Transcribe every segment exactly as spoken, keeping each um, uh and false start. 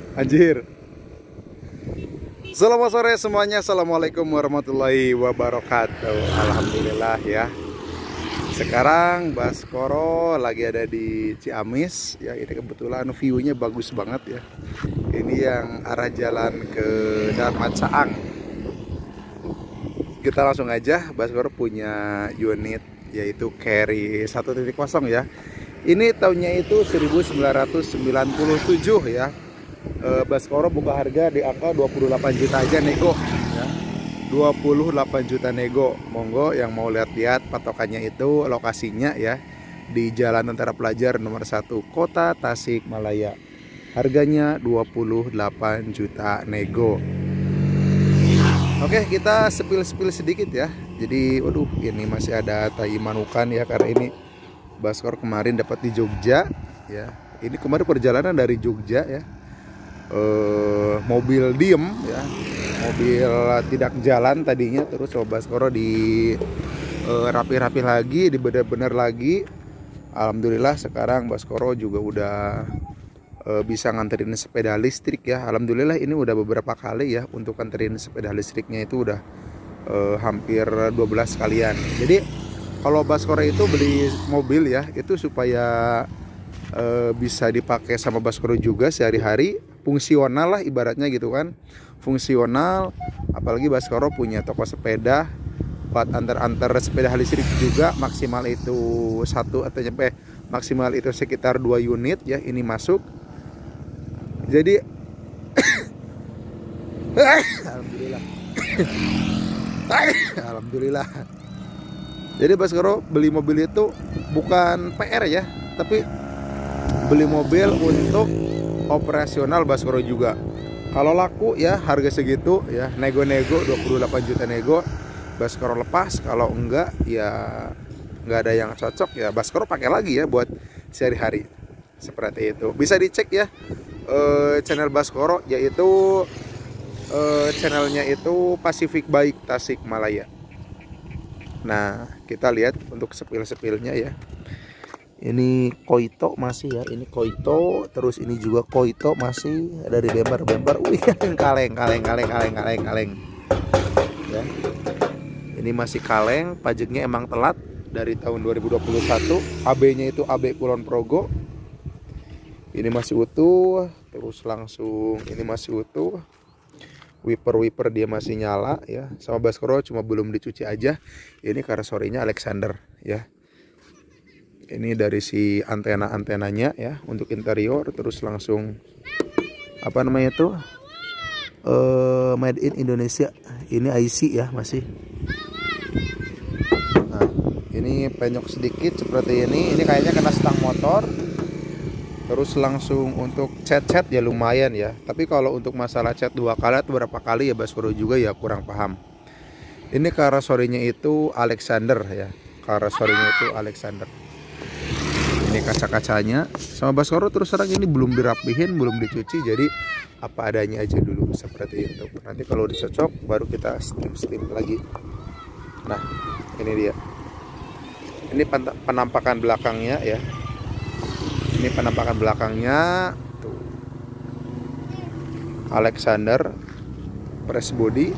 Anjir. Selamat sore semuanya. Assalamualaikum warahmatullahi wabarakatuh. Alhamdulillah ya. Sekarang Baskoro lagi ada di Ciamis ya. Ini kebetulan view-nya bagus banget ya. Ini yang arah jalan ke Dharma Caang. Kita langsung aja. Baskoro punya unit yaitu Carry satu titik nol ya. Ini tahunnya itu seribu sembilan ratus sembilan puluh tujuh ya. e, Baskoro buka harga di angka dua puluh delapan juta aja nego ya. dua puluh delapan juta nego. Monggo yang mau lihat-lihat patokannya itu lokasinya ya di Jalan Tentara Pelajar nomor satu Kota Tasikmalaya. Harganya dua puluh delapan juta nego. Oke, kita spill-spill sedikit ya. Jadi waduh, ini masih ada tai manukan ya, karena ini Baskoro kemarin dapat di Jogja ya. Ini kemarin perjalanan dari Jogja ya. Uh, mobil diem ya, mobil tidak jalan tadinya, terus coba Baskoro di uh, rapi-rapi lagi, dibener-bener lagi. Alhamdulillah sekarang Baskoro juga udah uh, bisa nganterin sepeda listrik ya. Alhamdulillah ini udah beberapa kali ya untuk nganterin sepeda listriknya itu udah uh, hampir dua belas kalian. Jadi kalau Baskoro itu beli mobil ya itu supaya uh, bisa dipakai sama Baskoro juga sehari-hari, fungsional lah ibaratnya gitu kan, fungsional. Apalagi Baskoro punya toko sepeda buat antar-antar sepeda listrik juga, maksimal itu satu atau nyampe maksimal itu sekitar dua unit ya ini masuk. Jadi alhamdulillah alhamdulillah. Jadi Baskoro beli mobil itu bukan P R ya, tapi beli mobil untuk operasional Baskoro juga. Kalau laku ya harga segitu ya, nego-nego dua puluh delapan juta nego, Baskoro lepas. Kalau enggak ya enggak ada yang cocok ya Baskoro pakai lagi ya buat sehari-hari. Seperti itu. Bisa dicek ya eh, channel Baskoro, yaitu eh, channelnya itu Pacific Bike Tasikmalaya. Nah, kita lihat untuk sepil-sepilnya ya. Ini Koito masih ya, ini Koito, terus ini juga Koito masih dari bemper-bemper. Wih, kaleng, kaleng, kaleng, kaleng, kaleng, kaleng. Ya. Ini masih kaleng, pajaknya emang telat dari tahun dua ribu dua puluh satu. A B-nya itu A B Kulon Progo. Ini masih utuh, terus langsung ini masih utuh. Wiper-wiper dia masih nyala ya. Sama Baskoro cuma belum dicuci aja. Ini karosserinya Alexander ya. Ini dari si antena-antenanya ya untuk interior, terus langsung apa namanya itu uh, made in Indonesia. Ini I C ya masih. Nah, ini penyok sedikit seperti ini. Ini kayaknya kena stang motor. Terus langsung untuk cat-cat ya lumayan ya. Tapi kalau untuk masalah cat dua kali atau berapa kali ya Baskoro juga ya kurang paham. Ini karosserinya itu Alexander ya. Karosserinya itu Alexander. Ini kaca-kacanya sama Baskoro terus terang ini belum dirapihin, belum dicuci, jadi apa adanya aja dulu seperti itu. Nanti kalau dicocok baru kita steam-steam lagi. Nah, ini dia. Ini penampakan belakangnya ya. Ini penampakan belakangnya tuh. Alexander press body.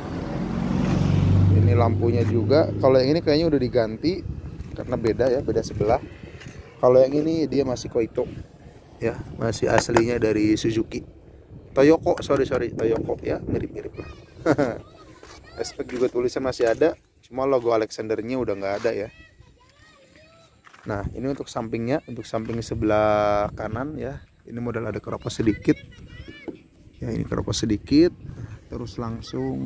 Ini lampunya juga. Kalau yang ini kayaknya udah diganti karena beda ya, beda sebelah. Kalau yang ini dia masih Koito ya, masih aslinya dari Suzuki. Toyoko, sorry sorry Toyoko ya, mirip-mirip lah. Aspek juga tulisnya masih ada, cuma logo Alexandernya udah nggak ada ya. Nah, ini untuk sampingnya, untuk samping sebelah kanan ya. Ini model ada keropos sedikit. Ya, ini keropos sedikit. Terus langsung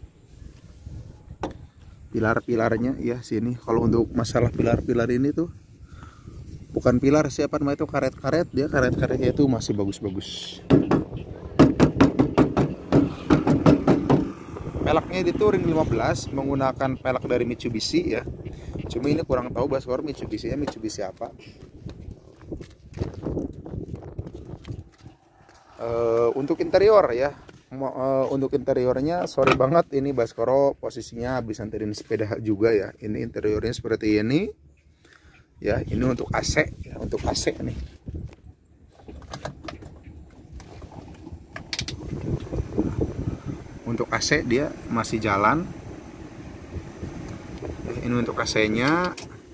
pilar-pilarnya ya sini. Kalau untuk masalah pilar-pilar ini tuh bukan pilar, siapa namanya itu, karet-karet, dia karet-karetnya itu masih bagus-bagus. Peleknya itu ring lima belas menggunakan pelek dari Mitsubishi ya. Cuma ini kurang tahu Baskoro Mitsubishi-nya Mitsubishi apa. Uh, untuk interior ya, uh, untuk interiornya sorry banget ini Baskoro posisinya habis anterin sepeda juga ya. Ini interiornya seperti ini. Ya, ini untuk A C ya, untuk A C nih. Untuk A C dia masih jalan. Ini untuk A C-nya.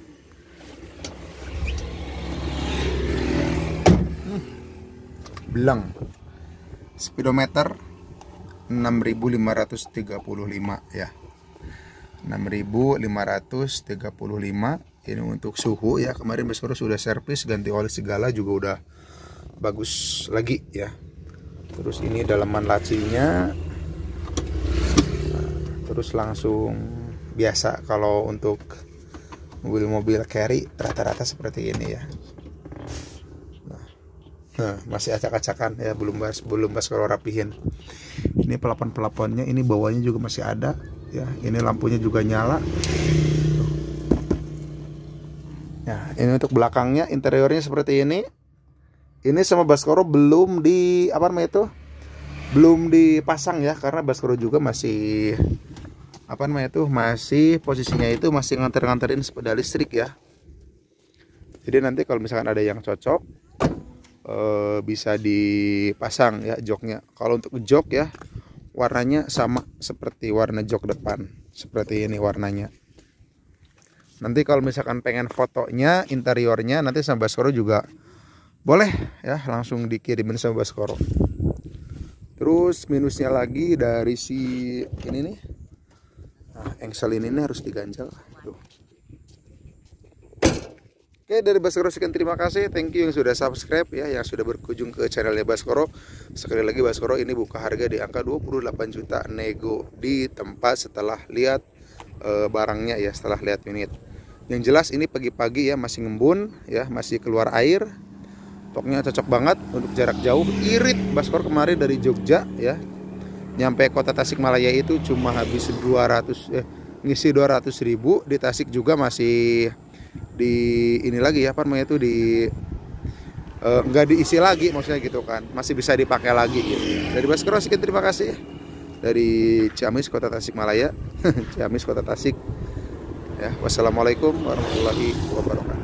Belang. Speedometer enam ribu lima ratus tiga puluh lima ya. enam ribu lima ratus tiga puluh lima. Ini untuk suhu ya. Kemarin Baskoro sudah servis, ganti oli segala juga udah bagus lagi ya. Terus ini dalaman lacinya. Terus langsung biasa kalau untuk mobil-mobil carry rata-rata seperti ini ya. Nah, masih acak-acakan ya, belum bas belum Baskoro rapihin. Ini pelapon-pelaponnya, ini bawahnya juga masih ada ya. Ini lampunya juga nyala. Nah, ini untuk belakangnya, interiornya seperti ini. Ini sama Baskoro belum di apa namanya itu? Belum dipasang ya, karena Baskoro juga masih apa namanya itu? Masih posisinya itu masih nganter-nganterin sepeda listrik ya. Jadi nanti kalau misalkan ada yang cocok eh, bisa dipasang ya joknya. Kalau untuk jok ya warnanya sama seperti warna jok depan, seperti ini warnanya. Nanti kalau misalkan pengen fotonya interiornya nanti sama Baskoro juga boleh ya, langsung dikirimin sama Baskoro. Terus minusnya lagi dari si ini nih, nah, engsel ini nih harus diganjal tuh. Oke, dari Baskoro sekian, terima kasih, thank you yang sudah subscribe ya, yang sudah berkunjung ke channelnya Baskoro. Sekali lagi Baskoro ini buka harga di angka dua puluh delapan juta nego di tempat setelah lihat e, barangnya ya, setelah lihat unit. Yang jelas ini pagi-pagi ya, masih ngembun ya, masih keluar air. Toknya cocok banget untuk jarak jauh. Irit Baskoro kemarin dari Jogja ya, nyampe kota Tasikmalaya itu cuma habis dua ratus eh, ngisi dua ratus ribu. Di Tasik juga masih di ini lagi ya, apa namanya itu di eh, nggak diisi lagi, maksudnya gitu kan, masih bisa dipakai lagi gitu. Dari Baskoro sekian, terima kasih dari Ciamis kota Tasikmalaya. Ciamis kota Tasik ya. Wassalamualaikum warahmatullahi wabarakatuh.